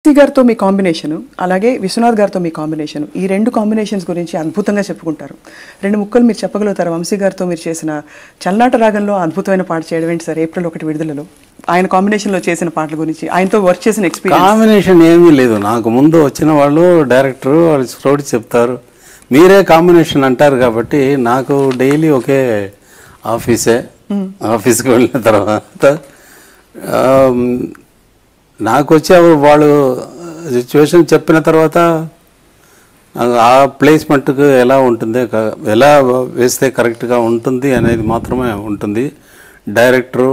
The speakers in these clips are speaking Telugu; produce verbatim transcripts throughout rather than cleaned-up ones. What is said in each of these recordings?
వంశీ గారితో మీ కాంబినేషను, అలాగే విశ్వనాథ్ గారితో మీ కాంబినేషను, ఈ రెండు కాంబినేషన్స్ గురించి అద్భుతంగా చెప్పుకుంటారు. రెండు ముక్కలు మీరు చెప్పగలుగుతారు. వంశీ గారితో మీరు చేసిన చల్లాట రాగంలో అద్భుతమైన పాట చేయడం ఏంటి సార్? ఏప్రిల్ ఒకటి విడుదలలో ఆయన కాంబినేషన్లో చేసిన పాటల గురించి, ఆయనతో వర్క్ చేసిన ఎక్స్పీరియన్స్. కాంబినేషన్ ఏమీ లేదు. నాకు ముందు వచ్చిన వాళ్ళు డైరెక్టర్ వాళ్ళు స్టోరీ చెప్తారు, మీరే కాంబినేషన్ అంటారు కాబట్టి నాకు డైలీ ఒకే ఆఫీసే. ఆఫీస్కి వెళ్ళిన తర్వాత నాకు వచ్చే వాళ్ళు సిచ్యువేషన్ చెప్పిన తర్వాత ఆ ప్లేస్మెంట్కి ఎలా ఉంటుంది, ఎలా వేస్తే కరెక్ట్గా ఉంటుంది అనేది మాత్రమే ఉంటుంది. డైరెక్టరు,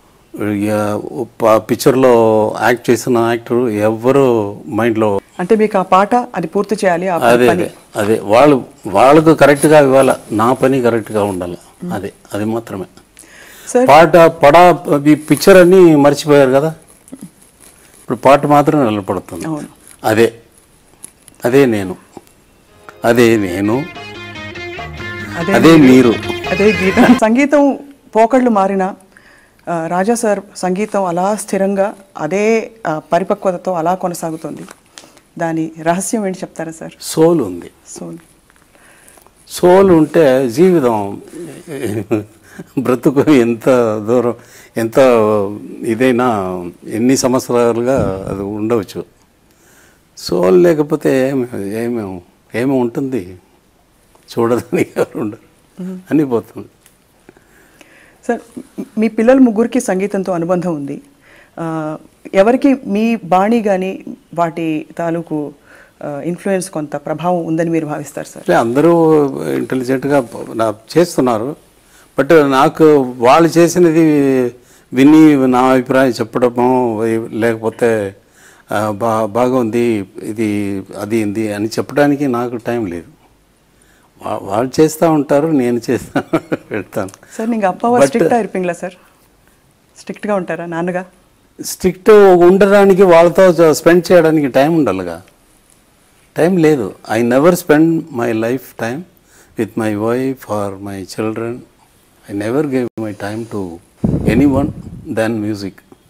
పిక్చర్లో యాక్ట్ చేసిన యాక్టర్ ఎవ్వరు మైండ్లో అంటే మీకు ఆ పాట అది పూర్తి చేయాలి, అదే అదే వాళ్ళు వాళ్ళకు కరెక్ట్గా ఇవ్వాలి, నా పని కరెక్ట్గా ఉండాలి, అదే అది మాత్రమే. పాట పడ ఈ పిక్చర్ అన్నీ మర్చిపోయారు కదా, ఇప్పుడు పాట మాత్రం నిలబడుతుంది. అదే అదే నేను, అదే నేను, అదే మీరు, అదే గీతం. సంగీతం పోకళ్ళు మారిన రాజా సార్ సంగీతం అలా స్థిరంగా అదే పరిపక్వతతో అలా కొనసాగుతుంది. దాని రహస్యం ఏంటి చెప్తారా సార్? సోల్ ఉంది. సోల్ సోల్ ఉంటే జీవితం బ్రతుకు ఎంత దూరం ఎంత ఇదైనా ఎన్ని సంవత్సరాలుగా అది ఉండవచ్చు. సోల్ లేకపోతే ఏమి ఏమి ఏమి ఉంటుంది, చూడడానికి ఎవరు ఉండరు, అనిపోతుంది. సార్ మీ పిల్లల ముగ్గురికి సంగీతంతో అనుబంధం ఉంది. ఎవరికి మీ బాణి కానీ వాటి తాలూకు ఇన్ఫ్లుయెన్స్ కొంత ప్రభావం ఉందని మీరు భావిస్తారు సార్? అందరూ ఇంటెలిజెంట్గా చేస్తున్నారు, బట్ నాకు వాళ్ళు చేసినది విని నా అభిప్రాయం చెప్పడము, లేకపోతే బా బాగుంది ఇది అది ఇది అని చెప్పడానికి నాకు టైం లేదు. వాళ్ళు చేస్తూ ఉంటారు, నేను చేస్తా పెడతాను. సార్ நீங்கள் అప్పావా స్ట్రిక్టా இருப்பீங்களா సార్? స్ట్రిక్ట్గా ఉంటారా నాన్నగా? స్ట్రిక్ట్ ఉండడానికి వాళ్ళతో స్పెండ్ చేయడానికి టైం ఉండాలిగా, టైం లేదు. I never spend my life time with my wife or my children. I never gave my time to anyone then music.